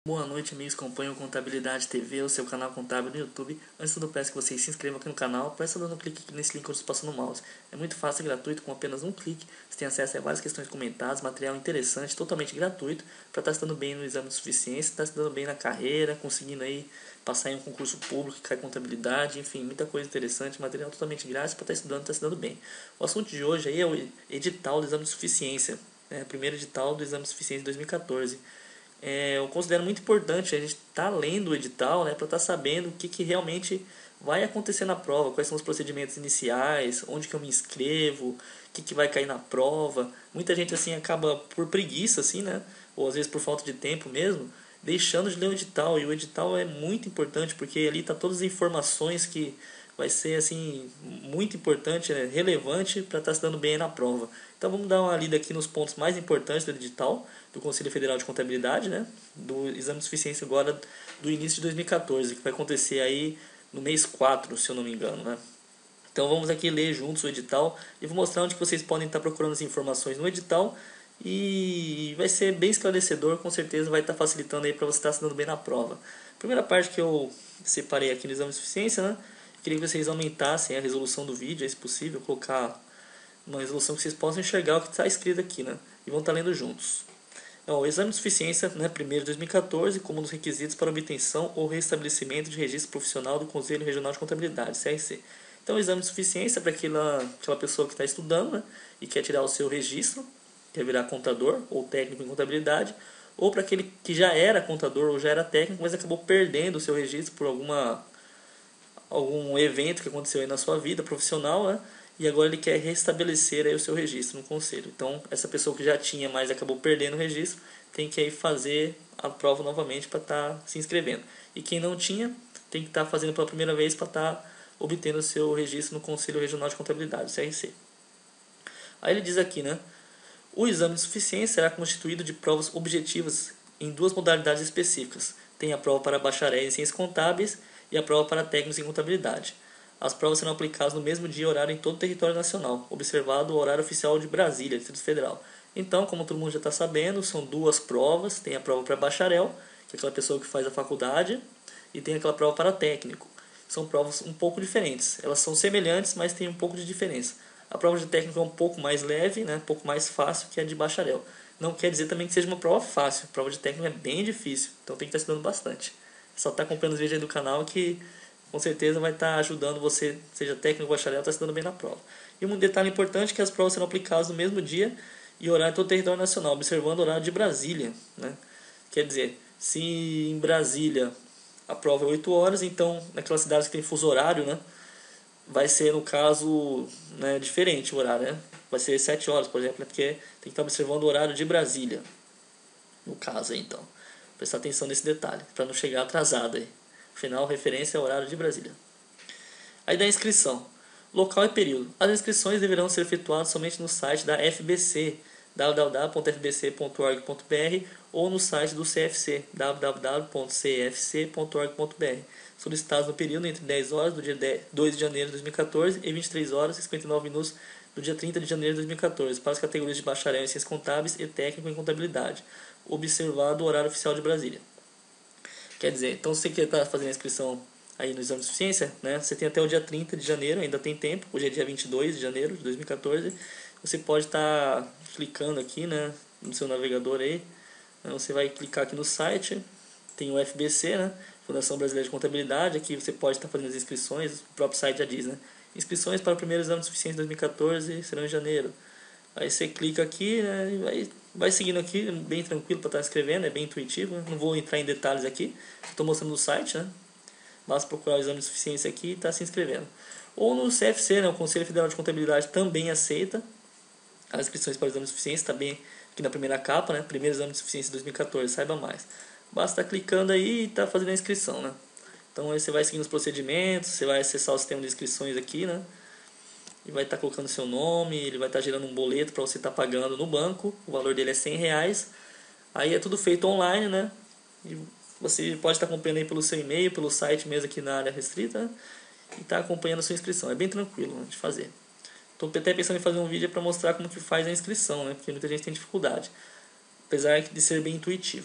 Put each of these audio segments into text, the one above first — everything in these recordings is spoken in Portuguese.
Boa noite, amigos que acompanham Contabilidade TV, o seu canal contábil no YouTube. Antes de tudo, peço que vocês se inscrevam aqui no canal, peça dando um clique aqui nesse link que eu estou passando no mouse. É muito fácil e gratuito, com apenas um clique. Você tem acesso a várias questões comentadas, material interessante, totalmente gratuito, para estar se dando bem no exame de suficiência, estar se dando bem na carreira, conseguindo aí passar em um concurso público que cai contabilidade, enfim, muita coisa interessante, material totalmente grátis para estar estudando, estar se dando bem. O assunto de hoje aí é o edital do exame de suficiência, o primeiro edital do exame de suficiência de 2014. Eu considero muito importante a gente estar lendo o edital, para estar sabendo o que realmente vai acontecer na prova, quais são os procedimentos iniciais, onde que eu me inscrevo, o que vai cair na prova. Muita gente assim acaba por preguiça, assim, ou às vezes por falta de tempo mesmo, deixando de ler o edital. E o edital é muito importante porque ali está todas as informações que vai ser assim muito importante, relevante para estar se dando bem aí na prova. Então vamos dar uma lida aqui nos pontos mais importantes do edital do Conselho Federal de Contabilidade, do exame de suficiência agora do início de 2014, que vai acontecer aí no mês 4, se eu não me engano, Então vamos aqui ler juntos o edital e vou mostrar onde vocês podem estar procurando as informações no edital e vai ser bem esclarecedor, com certeza vai estar facilitando aí para você estar se dando bem na prova. Primeira parte que eu separei aqui no exame de suficiência, queria que vocês aumentassem a resolução do vídeo, se possível, colocar uma resolução que vocês possam enxergar o que está escrito aqui, e vão estar lendo juntos. O exame de suficiência, primeiro de 2014, como um dos requisitos para obtenção ou restabelecimento de registro profissional do Conselho Regional de Contabilidade, CRC. Então, o exame de suficiência é para aquela pessoa que está estudando, e quer tirar o seu registro, quer virar contador ou técnico em contabilidade, ou para aquele que já era contador ou já era técnico, mas acabou perdendo o seu registro por algum evento que aconteceu aí na sua vida profissional, e agora ele quer restabelecer aí o seu registro no conselho. Então, essa pessoa que já tinha, mas acabou perdendo o registro, tem que aí fazer a prova novamente para estar se inscrevendo. E quem não tinha, tem que estar fazendo pela primeira vez para estar obtendo o seu registro no Conselho Regional de Contabilidade, CRC. Aí ele diz aqui, o exame de suficiência será constituído de provas objetivas em duas modalidades específicas. Tem a prova para bacharéis em ciências contábeis e a prova para técnicos em contabilidade. As provas serão aplicadas no mesmo dia e horário em todo o território nacional, observado o horário oficial de Brasília, Distrito Federal. Então, como todo mundo já está sabendo, são duas provas. Tem a prova para bacharel, que é aquela pessoa que faz a faculdade, e tem aquela prova para técnico. São provas um pouco diferentes. Elas são semelhantes, mas tem um pouco de diferença. A prova de técnico é um pouco mais leve, um pouco mais fácil que a de bacharel. Não quer dizer também que seja uma prova fácil. A prova de técnico é bem difícil, então tem que estar estudando bastante. Só está acompanhando os vídeos aí do canal que com certeza vai estar ajudando você, seja técnico ou bacharel, a estar se dando bem na prova. E um detalhe importante é que as provas serão aplicadas no mesmo dia e horário em todo o território nacional, observando o horário de Brasília. Quer dizer, se em Brasília a prova é 8 horas, então naquelas cidades que tem fuso horário, vai ser, no caso, diferente o horário. Vai ser 7 horas, por exemplo, porque tem que estar observando o horário de Brasília, no caso aí, então. Prestar atenção nesse detalhe, para não chegar atrasado aí. Afinal, referência ao horário de Brasília. Aí da inscrição. Local e período. As inscrições deverão ser efetuadas somente no site da FBC, www.fbc.org.br, ou no site do CFC, www.cfc.org.br, solicitados no período entre 10 horas do dia 2 de janeiro de 2014 e 23 horas e 59 minutos do dia 30 de janeiro de 2014, para as categorias de bacharel em ciências contábeis e técnico em contabilidade, observado o horário oficial de Brasília. Quer dizer, então se você quer estar fazendo a inscrição aí no exame de suficiência, você tem até o dia 30 de janeiro, ainda tem tempo, hoje é dia 22 de janeiro de 2014, você pode estar clicando aqui, no seu navegador aí, você vai clicar aqui no site, tem o FBC, Fundação Brasileira de Contabilidade, aqui você pode estar fazendo as inscrições, o próprio site já diz, inscrições para o primeiro exame de suficiência de 2014 serão em janeiro. Aí você clica aqui, e vai seguindo aqui, bem tranquilo para estar escrevendo, é bem intuitivo, Não vou entrar em detalhes aqui, estou mostrando no site, Basta procurar o exame de suficiência aqui e estar se inscrevendo. Ou no CFC, o Conselho Federal de Contabilidade também aceita as inscrições para o exame de suficiência, está bem aqui na primeira capa, primeiro exame de suficiência de 2014, saiba mais. Basta estar clicando aí e estar fazendo a inscrição, Então aí você vai seguindo os procedimentos, você vai acessar o sistema de inscrições aqui, e vai estar colocando seu nome, ele vai estar gerando um boleto para você estar pagando no banco, o valor dele é R$100, aí é tudo feito online, e você pode estar acompanhando aí pelo seu e-mail, pelo site mesmo aqui na área restrita, e estar acompanhando a sua inscrição, é bem tranquilo de fazer. Estou até pensando em fazer um vídeo para mostrar como que faz a inscrição, porque muita gente tem dificuldade, apesar de ser bem intuitivo.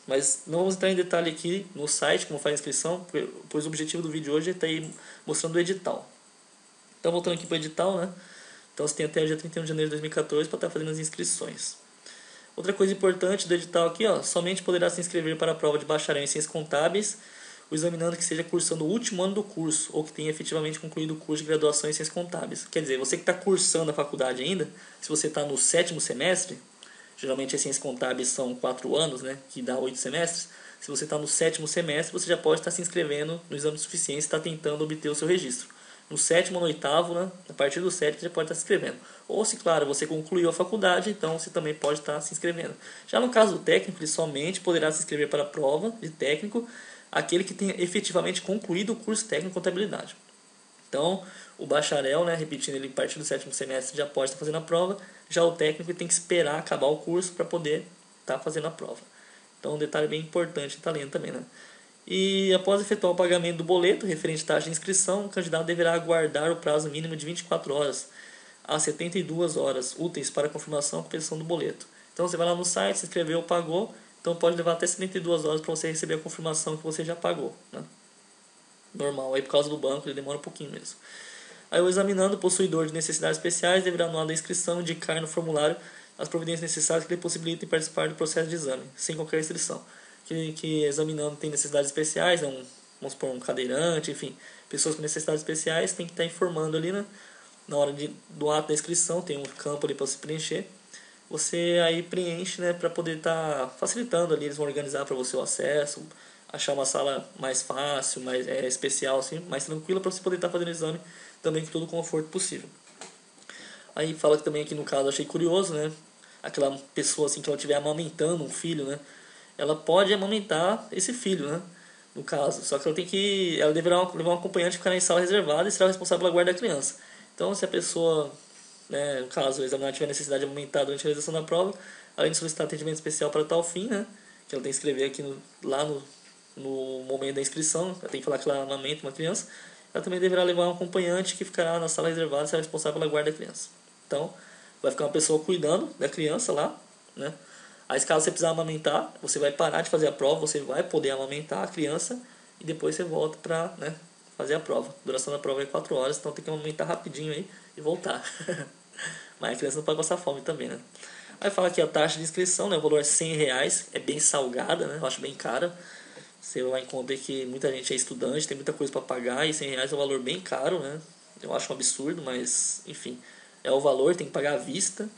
Mas não vamos entrar em detalhe aqui no site, como faz a inscrição, pois o objetivo do vídeo hoje é estar aí mostrando o edital. Então, voltando aqui para o edital, né? Então, você tem até o dia 31 de janeiro de 2014 para estar fazendo as inscrições. Outra coisa importante do edital aqui, ó, somente poderá se inscrever para a prova de bacharel em ciências contábeis o examinando que esteja cursando o último ano do curso ou que tenha efetivamente concluído o curso de graduação em ciências contábeis. Quer dizer, você que está cursando a faculdade ainda, se você está no 7º semestre, geralmente as ciências contábeis são 4 anos, né, que dá 8 semestres. Se você está no 7º semestre, você já pode estar se inscrevendo no exame de suficiência e está tentando obter o seu registro. No 7º ou no 8º, né, a partir do 7º, você já pode estar se inscrevendo. Ou se, claro, você concluiu a faculdade, então você também pode estar se inscrevendo. Já no caso do técnico, ele somente poderá se inscrever para a prova de técnico aquele que tenha efetivamente concluído o curso técnico de contabilidade. Então, o bacharel, né, repetindo, ele a partir do 7º semestre já pode estar fazendo a prova, já o técnico tem que esperar acabar o curso para poder estar fazendo a prova. Então, um detalhe bem importante está lendo também, né? E após efetuar o pagamento do boleto referente à taxa de inscrição, o candidato deverá aguardar o prazo mínimo de 24 horas a 72 horas úteis para a confirmação e compensação do boleto. Então, você vai lá no site, se inscreveu, pagou. Então pode levar até 72 horas para você receber a confirmação que você já pagou, né? Normal, aí por causa do banco ele demora um pouquinho mesmo. Aí o examinando, possuidor de necessidades especiais, deverá no ato da inscrição indicar no formulário as providências necessárias que lhe possibilitem participar do processo de exame, sem qualquer restrição. Que examinando tem necessidades especiais, vamos supor um cadeirante, enfim, pessoas com necessidades especiais tem que estar informando ali, né? Na hora do ato da inscrição, tem um campo ali para se preencher. Você aí preenche, né, para poder estar facilitando ali, eles vão organizar para você o acesso, achar uma sala mais fácil, mais especial, assim, mais tranquila para você poder estar fazendo o exame também com todo o conforto possível. Aí fala que também aqui no caso, achei curioso, né, aquela pessoa assim que ela estiver amamentando um filho, né, ela pode amamentar esse filho, né, no caso, só que ela deverá levar um acompanhante que ficará em sala reservada e será responsável pela guarda da criança. Então, se a pessoa, né, caso o examinado tiver necessidade de aumentar durante a realização da prova, além de solicitar atendimento especial para tal fim, né, que ela tem que escrever aqui lá no momento da inscrição, ela tem que falar que ela amamenta uma criança, ela também deverá levar um acompanhante que ficará na sala reservada e será responsável pela guarda da criança. Então, vai ficar uma pessoa cuidando da criança lá, né? Aí, caso você precisar amamentar, você vai parar de fazer a prova, você vai poder amamentar a criança e depois você volta para, né, fazer a prova. A duração da prova é 4 horas, então tem que amamentar rapidinho aí e voltar. Mas a criança não pode passar fome também, né? Aí fala que a taxa de inscrição, né, o valor é R$100, é bem salgada, né? Eu acho bem cara. Você vai encontrar que muita gente é estudante, tem muita coisa para pagar e R$100 é um valor bem caro, né? Eu acho um absurdo, mas enfim, é o valor, tem que pagar à vista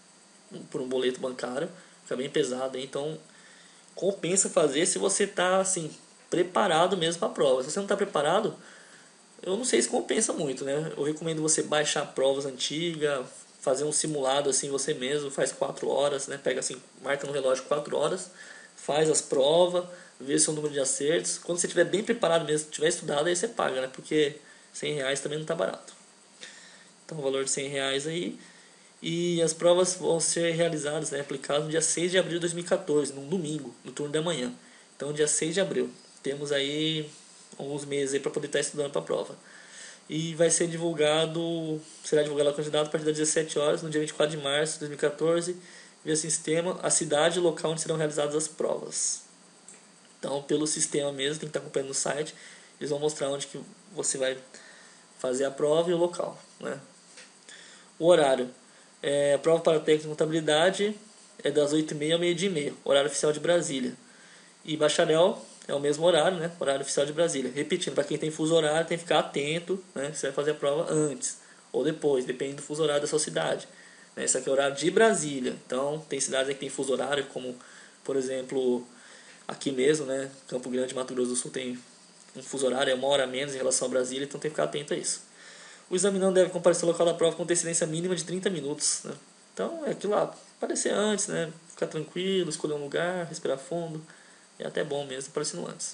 por um boleto bancário, fica bem pesado, então compensa fazer se você está assim, preparado mesmo para a prova. Se você não está preparado, eu não sei se compensa muito, né? Eu recomendo você baixar provas antigas, fazer um simulado assim você mesmo, faz 4 horas, né? Pega assim, marca no relógio 4 horas, faz as provas, vê o seu número de acertos. Quando você estiver bem preparado mesmo, tiver estudado, aí você paga, né? Porque R$100 também não está barato. Então o valor de R$100 aí. E as provas vão ser realizadas, né, aplicadas no dia 6 de abril de 2014, num domingo, no turno da manhã. Então, dia 6 de abril. Temos aí alguns meses aí para poder estar estudando para a prova. E vai ser será divulgado ao candidato a partir das 17 horas, no dia 24 de março de 2014, via sistema, a cidade e o local onde serão realizadas as provas. Então, pelo sistema mesmo, tem que estar acompanhando no site, eles vão mostrar onde que você vai fazer a prova e o local, né? O horário. A prova para técnico de contabilidade é das 8h30 ao 12h30, horário oficial de Brasília. E bacharel é o mesmo horário, né? Horário oficial de Brasília. Repetindo, para quem tem fuso horário, tem que ficar atento, né? Você vai fazer a prova antes ou depois, depende do fuso horário da sua cidade. Esse aqui é o horário de Brasília. Então, tem cidades que tem fuso horário, como, por exemplo, aqui mesmo, né? Campo Grande, Mato Grosso do Sul, tem um fuso horário, é 1 hora a menos em relação a Brasília, então tem que ficar atento a isso. O examinando deve comparecer ao local da prova com antecedência mínima de 30 minutos. Né? Então é aquilo lá, aparecer antes, né? Ficar tranquilo, escolher um lugar, respirar fundo. É até bom mesmo aparecendo antes.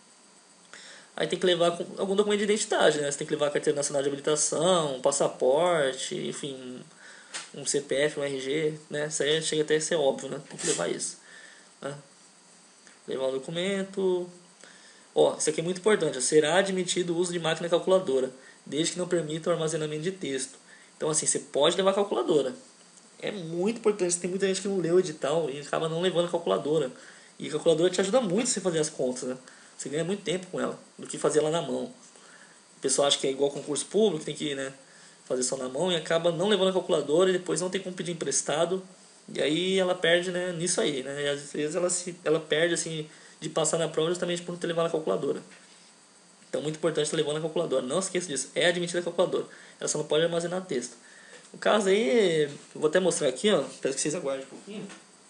Aí tem que levar algum documento de identidade, né? Você tem que levar a carteira nacional de habilitação, um passaporte, enfim, um CPF, um RG, né? Isso aí chega até a ser óbvio, né? Tem que levar isso. Né? Levar o documento. Isso aqui é muito importante. Será admitido o uso de máquina calculadora, desde que não permita o armazenamento de texto. Então, assim, você pode levar calculadora. É muito importante. Tem muita gente que não lê o edital e acaba não levando a calculadora. E a calculadora te ajuda muito a você fazer as contas, né? Você ganha muito tempo com ela, do que fazer ela na mão. O pessoal acha que é igual concurso público, tem que, né, fazer só na mão e acaba não levando a calculadora e depois não tem como pedir emprestado. E aí ela perde, né, nisso aí, né? E às vezes ela perde assim de passar na prova justamente por não ter levado a calculadora. Então, muito importante estar levando a calculadora. Não esqueça disso. É admitida a calculadora. Ela só não pode armazenar texto. No caso aí, eu vou até mostrar aqui, ó. Espero que vocês aguardem um pouquinho.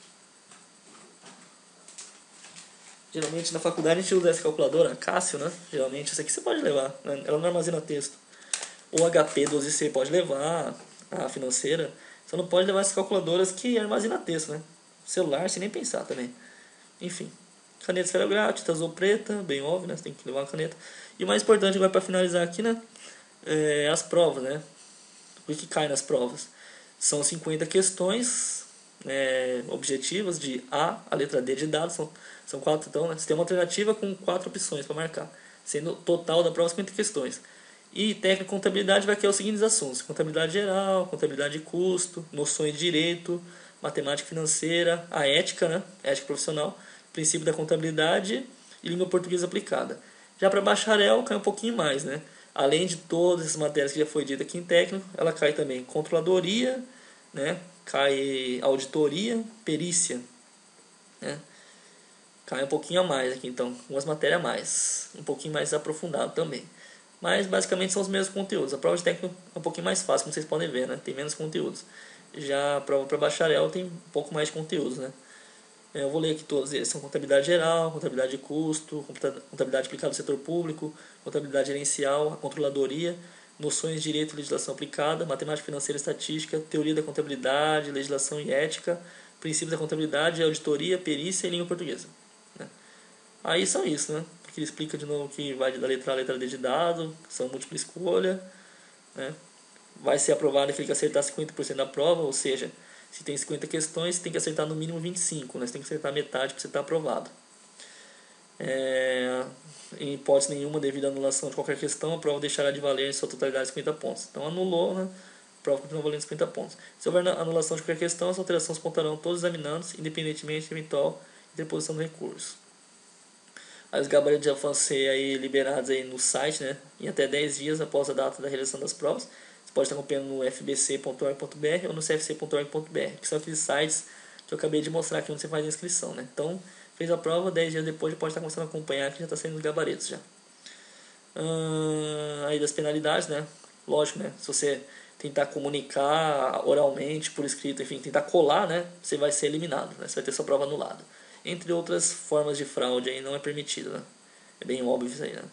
Geralmente na faculdade a gente usa essa calculadora, a Cássio, né? Geralmente essa aqui você pode levar, né? Ela não armazena texto. O HP 12C pode levar, a financeira. Só não pode levar essas calculadoras que armazena texto, né? Celular, sem nem pensar também. Enfim. Caneta esferográfica, tinta azul preta, bem óbvio, né? Você tem que levar uma caneta. E o mais importante agora para finalizar aqui, né? É as provas, né? O que cai nas provas? São 50 questões objetivas de a letra D de dados. São 4, então, né? Você tem uma alternativa com 4 opções para marcar. Sendo o total da prova 50 questões. E técnica e contabilidade vai ter os seguintes assuntos: contabilidade geral, contabilidade de custo, noções de direito, matemática financeira, a ética, né? Ética profissional, princípio da contabilidade e língua portuguesa aplicada. Já para bacharel cai um pouquinho mais, né? Além de todas essas matérias que já foi dita aqui em técnico, ela cai também controladoria, né? Cai auditoria, perícia, né? Cai um pouquinho a mais aqui, então, algumas matérias a mais, um pouquinho mais aprofundado também. Mas basicamente são os mesmos conteúdos. A prova de técnico é um pouquinho mais fácil, como vocês podem ver, né? Tem menos conteúdos. Já a prova para bacharel tem um pouco mais de conteúdos, né? Eu vou ler aqui todos eles. São contabilidade geral, contabilidade de custo, contabilidade aplicada ao setor público, contabilidade gerencial, a controladoria, noções de direito e legislação aplicada, matemática financeira e estatística, teoria da contabilidade, legislação e ética, princípios da contabilidade, auditoria, perícia e língua portuguesa. Né? Aí são isso, né? Porque ele explica de novo que vai da letra A à letra D de dado, são múltipla escolha, né? Vai ser aprovado aquele que acertar 50% da prova, ou seja, se tem 50 questões, você tem que acertar no mínimo 25, né? Você tem que acertar metade para você estar aprovado. Em hipótese nenhuma, devido à anulação de qualquer questão, a prova deixará de valer em sua totalidade 50 pontos. Então anulou, né? A prova continua valendo 50 pontos. Se houver anulação de qualquer questão, as alterações pontuarão todos os examinandos, independentemente de eventual interposição do recurso. Aí os gabaritos já vão ser aí liberados aí no site, né? Em até 10 dias após a data da realização das provas. Você pode estar acompanhando no fbc.org.br ou no cfc.org.br, que são aqueles sites que eu acabei de mostrar aqui onde você faz a inscrição, né? Então, fez a prova, 10 dias depois já pode estar começando a acompanhar, que já está saindo os gabaritos já. Aí das penalidades, né? Lógico, né? Se você tentar comunicar oralmente, por escrito, enfim, tentar colar, né? Você vai ser eliminado, né? Você vai ter sua prova anulada. Entre outras formas de fraude aí não é permitido, né? É bem óbvio isso aí, né?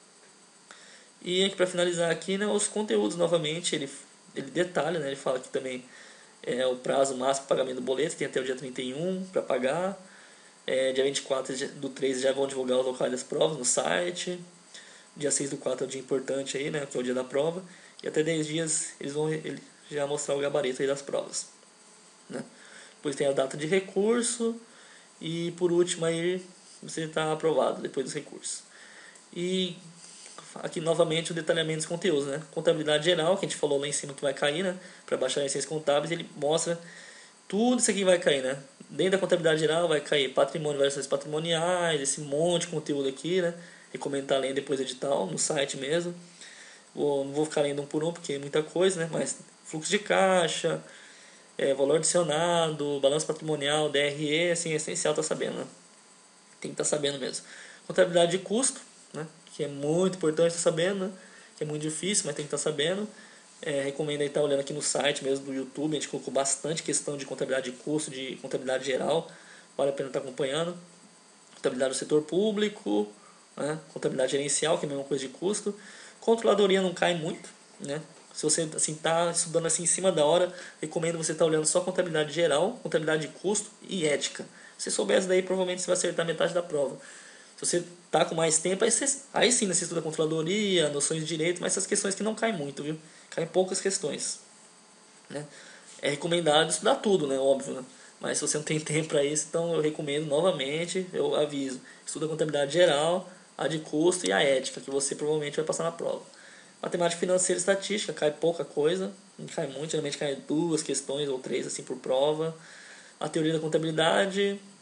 E aqui para finalizar aqui, né, os conteúdos novamente, ele detalha, né? Ele fala que também o prazo máximo para pagamento do boleto, tem até o dia 31 para pagar. Dia 24 do 3 já vão divulgar os locais das provas no site. Dia 6 do 4 é o dia importante aí, né? Que é o dia da prova. E até 10 dias eles vão já mostrar o gabarito aí das provas, né? Depois tem a data de recurso. E por último aí você está aprovado depois dos recursos. E aqui novamente o detalhamento dos conteúdos, né? Contabilidade geral, que a gente falou lá em cima que vai cair, né? Para baixar em ciências contábeis, ele mostra tudo isso aqui vai cair, né? Dentro da contabilidade geral vai cair patrimônio, variações patrimoniais, esse monte de conteúdo aqui, né? Recomendo estar lendo depois do edital, no site mesmo. Não vou ficar lendo um por um, porque é muita coisa, né? Mas fluxo de caixa, valor adicionado, balanço patrimonial, DRE, assim, é essencial estar sabendo, né? Tem que estar sabendo mesmo. Contabilidade de custo, né? Que é muito importante estar sabendo, né? Que é muito difícil, mas tem que estar sabendo. Recomendo aí estar olhando aqui no site mesmo do YouTube, a gente colocou bastante questão de contabilidade de custo, de contabilidade geral, vale a pena estar acompanhando. Contabilidade do setor público, né? Contabilidade gerencial, que é a mesma coisa de custo. Controladoria não cai muito, né? Se você está estudando assim em cima da hora, recomendo você estar olhando só contabilidade geral, contabilidade de custo e ética. Se você souber isso daí, provavelmente você vai acertar metade da prova. Se você está com mais tempo, aí sim você estuda controladoria, noções de direito, mas essas questões que não caem muito, viu? Caem poucas questões, né? É recomendado estudar tudo, né? Óbvio, né? Mas se você não tem tempo para isso, então eu recomendo novamente, eu aviso. Estuda a contabilidade geral, a de custo e a ética, que você provavelmente vai passar na prova. Matemática financeira e estatística, cai pouca coisa, não cai muito, geralmente cai 2 questões ou 3 assim por prova. A teoria da contabilidade,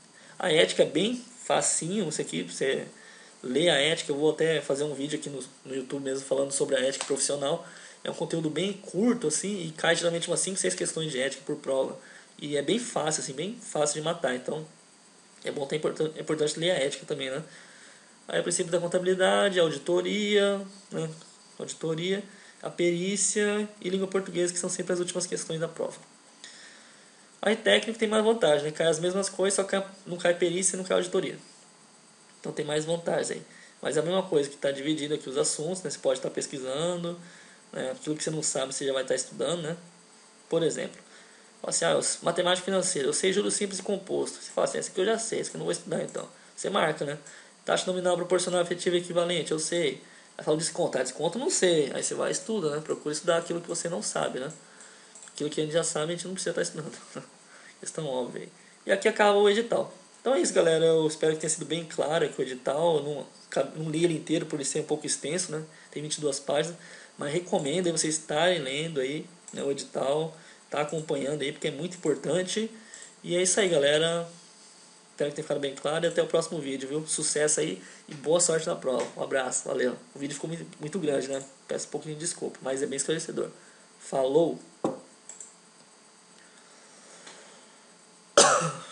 A ética é bem facinho, isso aqui, você lê a ética. Eu vou até fazer um vídeo aqui no YouTube mesmo falando sobre a ética profissional. É um conteúdo bem curto, assim, e cai geralmente umas 5, 6 questões de ética por prova. E é bem fácil, assim, bem fácil de matar. Então, é bom ter é importante ler a ética também, né? Aí o princípio da contabilidade, a auditoria, né? Auditoria, a perícia e língua portuguesa, que são sempre as últimas questões da prova. Aí técnico tem mais vantagem, né? Cai as mesmas coisas, só que não cai perícia e não cai auditoria. Então tem mais vantagens aí. Mas é a mesma coisa que está dividido aqui os assuntos, né? Você pode estar pesquisando, né? Aquilo que você não sabe você já vai estar estudando, né? Por exemplo, assim, matemática financeira, eu sei juros simples e composto. Você fala assim, esse aqui eu já sei, esse aqui eu não vou estudar então. Você marca, né? Taxa nominal proporcional efetiva equivalente, eu sei. Aí fala desconto, desconto eu não sei. Aí você vai e estuda, né? Procura estudar aquilo que você não sabe, né? Aquilo que a gente já sabe, a gente não precisa estar estudando. Questão óbvia aí. E aqui acaba o edital. Então é isso, galera. Eu espero que tenha sido bem claro aqui o edital. Eu não li ele inteiro por ele ser um pouco extenso, né? Tem 22 páginas. Mas recomendo aí vocês estarem lendo aí, né, o edital. Tá acompanhando aí, porque é muito importante. E é isso aí, galera. Espero que tenha ficado bem claro. E até o próximo vídeo, viu? Sucesso aí e boa sorte na prova. Um abraço, valeu. O vídeo ficou muito grande, né? Peço um pouquinho de desculpa, mas é bem esclarecedor. Falou!